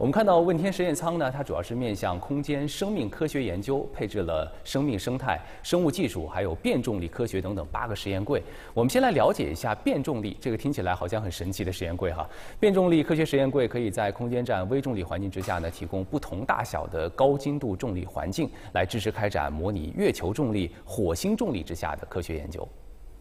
我们看到问天实验舱呢，它主要是面向空间生命科学研究，配置了生命生态、生物技术，还有变重力科学等等8个实验柜。我们先来了解一下变重力，这个听起来好像很神奇的实验柜哈。变重力科学实验柜可以在空间站微重力环境之下呢，提供不同大小的高精度重力环境，来支持开展模拟月球重力、火星重力之下的科学研究。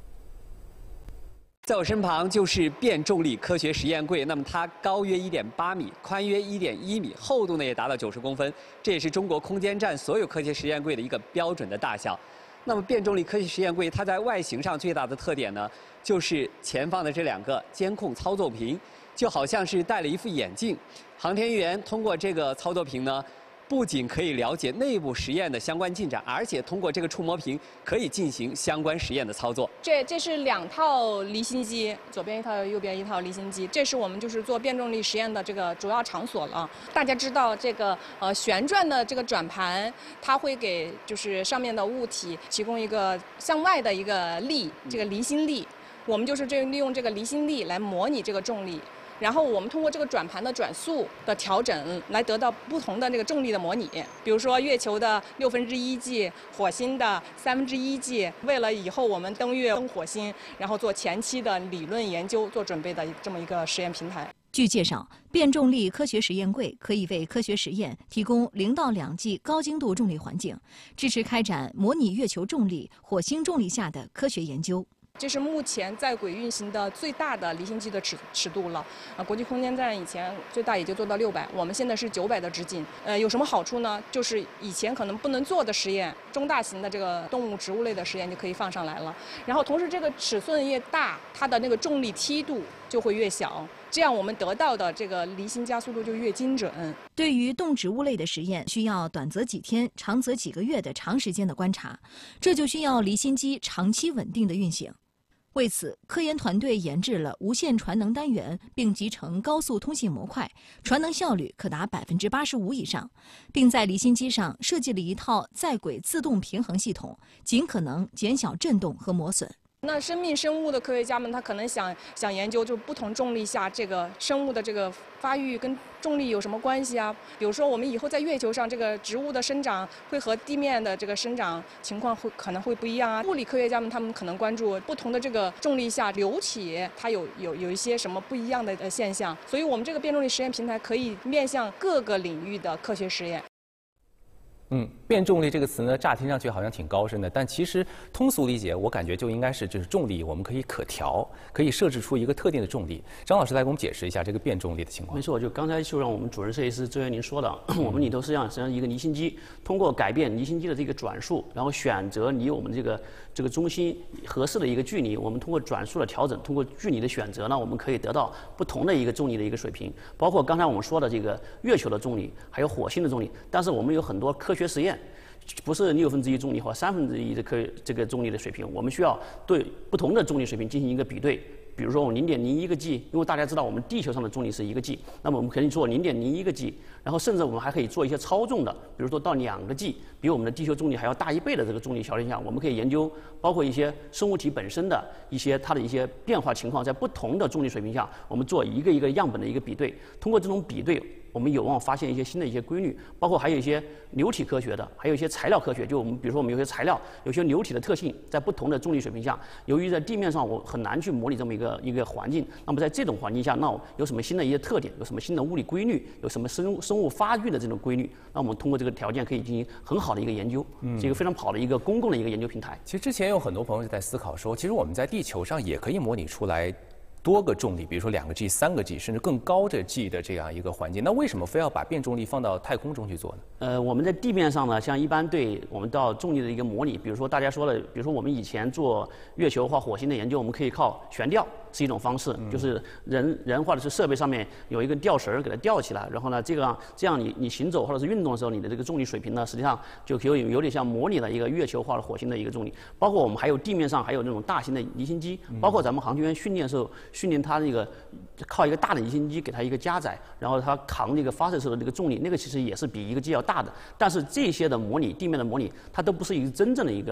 在我身旁就是变重力科学实验柜，那么它高约1.8米，宽约1.1米，厚度呢也达到90公分，这也是中国空间站所有科学实验柜的一个标准的大小。那么变重力科学实验柜它在外形上最大的特点呢，就是前方的这2个监控操作屏，就好像是戴了一副眼镜，航天员通过这个操作屏呢。 不仅可以了解内部实验的相关进展，而且通过这个触摸屏可以进行相关实验的操作。 这是2套离心机，左边1套，右边1套离心机。这是我们就是做变重力实验的这个主要场所了。大家知道这个旋转的这个转盘，它会给就是上面的物体提供一个向外的一个力，这个离心力。我们就是利用这个离心力来模拟这个重力。 然后我们通过这个转盘的转速的调整，来得到不同的那个重力的模拟。比如说月球的1/6G， 火星的1/3G。为了以后我们登月、登火星，然后做前期的理论研究做准备的这么一个实验平台。 据介绍，变重力科学实验柜可以为科学实验提供0到2G 高精度重力环境，支持开展模拟月球重力、火星重力下的科学研究。 这是目前在轨运行的最大的离心机的尺度了。国际空间站以前最大也就做到600，我们现在是900的直径。有什么好处呢？就是以前可能不能做的实验，中大型的这个动物、植物类的实验就可以放上来了。然后同时这个尺寸越大，它的那个重力梯度就会越小，这样我们得到的这个离心加速度就越精准。 对于动植物类的实验，需要短则几天，长则几个月的长时间的观察，这就需要离心机长期稳定的运行。 为此，科研团队研制了无线传能单元，并集成高速通信模块，传能效率可达85%以上，并在离心机上设计了一套在轨自动平衡系统，尽可能减小振动和磨损。 那生物的科学家们，他可能想研究，就是不同重力下这个生物的这个发育跟重力有什么关系啊？比如说，我们以后在月球上，这个植物的生长会和地面的这个生长情况可能会不一样啊。物理科学家们他们可能关注不同的这个重力下流体，它有一些什么不一样的现象。所以我们这个变重力实验平台可以面向各个领域的科学实验。 变重力这个词呢，乍听上去好像挺高深的，但其实通俗理解，我感觉就应该是就是重力我们可以可调，可以设置出一个特定的重力。张老师来给我们解释一下这个变重力的情况。 没错，就刚才就让我们主任设计师周元林说的，我们里头实际上一个离心机，通过改变离心机的这个转速，然后选择离我们这个中心合适的一个距离，我们通过转速的调整，通过距离的选择呢，我们可以得到不同的一个重力的一个水平，包括刚才我们说的这个月球的重力，还有火星的重力。但是我们有很多科学实验。 不是1/6重力或1/3的这个重力的水平，我们需要对不同的重力水平进行一个比对。比如说我们0.01个 G， 因为大家知道我们地球上的重力是1个 G， 那么我们可以做0.01个 G， 然后甚至我们还可以做一些超重的，比如说到2个 G， 比我们的地球重力还要大1倍的这个重力条件下，我们可以研究包括一些生物体本身的它的一些变化情况，在不同的重力水平下，我们做一个一个样本的一个比对，通过这种比对。 我们有望发现一些新的一些规律，包括还有一些流体科学的，还有一些材料科学。就我们比如说，我们有些材料，有些流体的特性，在不同的重力水平下，由于在地面上我很难去模拟这么一个环境，那么在这种环境下，那有什么新的一些特点，有什么新的物理规律，有什么生物发育的这种规律，那我们通过这个条件可以进行很好的一个研究，是一个非常好的一个公共的一个研究平台。 其实之前有很多朋友就在思考说，其实我们在地球上也可以模拟出来。 多个重力，比如说2个 G、3个 G， 甚至更高的 G 的这样一个环境，那为什么非要把变重力放到太空中去做呢？ 我们在地面上呢，像一般对我们到重力的一个模拟，比如说大家说的，比如说我们以前做月球或火星的研究，我们可以靠悬吊是一种方式，就是人或者是设备上面有一个吊绳给它吊起来，然后呢，这样你行走或者是运动的时候，你的这个重力水平呢，实际上就有点像模拟了一个月球或者火星的一个重力。包括我们还有地面上还有那种大型的离心机，包括咱们航天员训练的时候。 训练它那个靠一个大的离心机给它一个加载，然后它扛这个发射时候的这个重力，那个其实也是比1个 G 要大的。但是这些的模拟，地面的模拟，它都不是一个真正的一个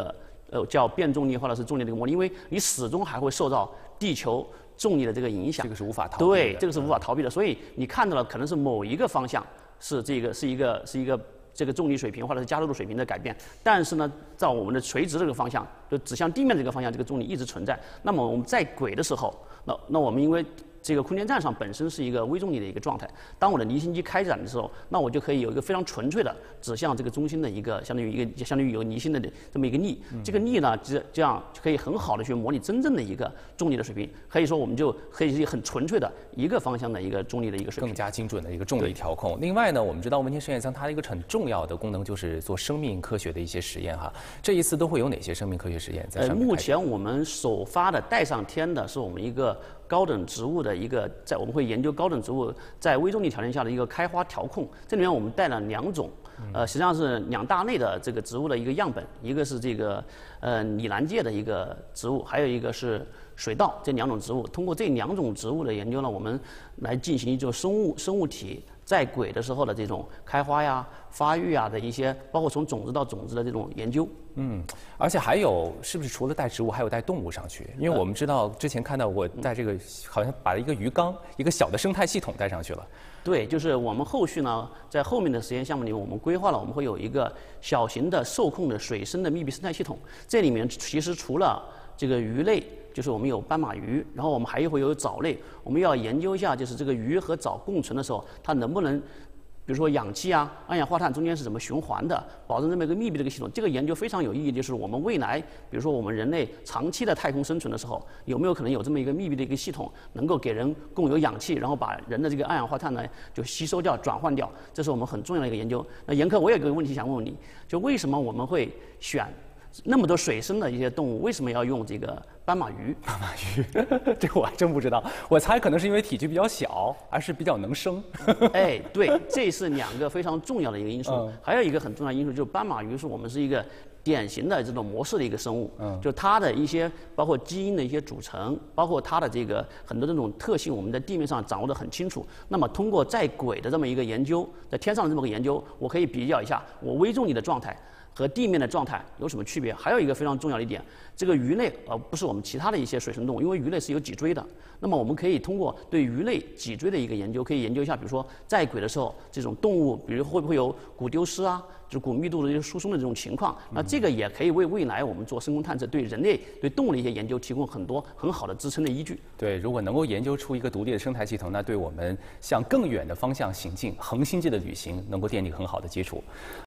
叫变重力或者是重力的一个模拟，因为你始终还会受到地球重力的这个影响。 这个是无法逃避的。 对，这个是无法逃避的。所以你看到了可能是某一个方向是一个这个重力水平或者是加速度水平的改变，但是呢，照我们的垂直这个方向，就指向地面这个方向，这个重力一直存在。那么我们在轨的时候，那我们因为这个空间站上本身是一个微重力的一个状态，当我的离心机开展的时候，那我就可以有一个非常纯粹的指向这个中心的一个相当于有离心的这么一个力。这个力呢，这样可以很好的去模拟真正的一个重力的水平。可以说我们就可以是很纯粹的一个方向的一个重力的一个水平， 更加精准的一个重力调控。另外呢，我们知道文天实验舱它的一个很重要的功能就是做生命科学的一些实验哈。这一次都会有哪些生命科学实验在上面？ 目前我们首发的带上天的是我们一个高等植物的一个，我们会研究高等植物在微重力条件下的一个开花调控。这里面我们带了2种，实际上是2大类的这个植物的一个样本，一个是这个拟兰界的一个植物，还有一个是水稻，这2种植物。通过这2种植物的研究呢，我们来进行一种生物体在轨的时候的这种开花呀、发育啊的一些，包括从种子到种子的这种研究。 而且还有是不是除了带植物，还有带动物上去？因为我们知道之前看到我带这个，好像把一个鱼缸、一个小的生态系统带上去了。 对，就是我们后续呢，在后面的实验项目里面，我们规划了我们会有一个小型的受控的水生的密闭生态系统。这里面其实除了这个鱼类，就是我们有斑马鱼，然后我们还会有藻类。我们要研究一下，就是这个鱼和藻共存的时候，它能不能，比如说氧气啊、二氧化碳中间是怎么循环的，保证这么一个密闭的一个系统。这个研究非常有意义，就是我们未来，比如说我们人类长期的太空生存的时候，有没有可能有这么一个密闭的一个系统，能够给人供有氧气，然后把人的这个二氧化碳呢就吸收掉、转换掉，这是我们很重要的一个研究。那严科，我有个问题想问问你，就为什么我们会选那么多水生的一些动物，为什么要用这个斑马鱼？ 斑马鱼，这个我还真不知道。我猜可能是因为体积比较小，而是比较能生。 哎，对，这是2个非常重要的一个因素。还有一个很重要的因素就是斑马鱼是我们是一个典型的这种模式的一个生物。就它的一些包括基因的一些组成，包括它的这个很多这种特性，我们在地面上掌握得很清楚。那么通过在轨的这么一个研究，在天上的这么个研究，我可以比较一下我微重力的状态和地面的状态有什么区别？还有一个非常重要的一点，这个鱼类不是我们其他的一些水生动物，因为鱼类是有脊椎的。那么我们可以通过对鱼类脊椎的一个研究，可以研究一下，比如说在轨的时候，这种动物，比如会不会有骨丢失啊，就是骨密度的一些疏松的这种情况。那这个也可以为未来我们做深空探测，对人类、对动物的一些研究提供很多很好的支撑的依据。 对，如果能够研究出一个独立的生态系统，那对我们向更远的方向行进、恒星际的旅行，能够奠定很好的基础。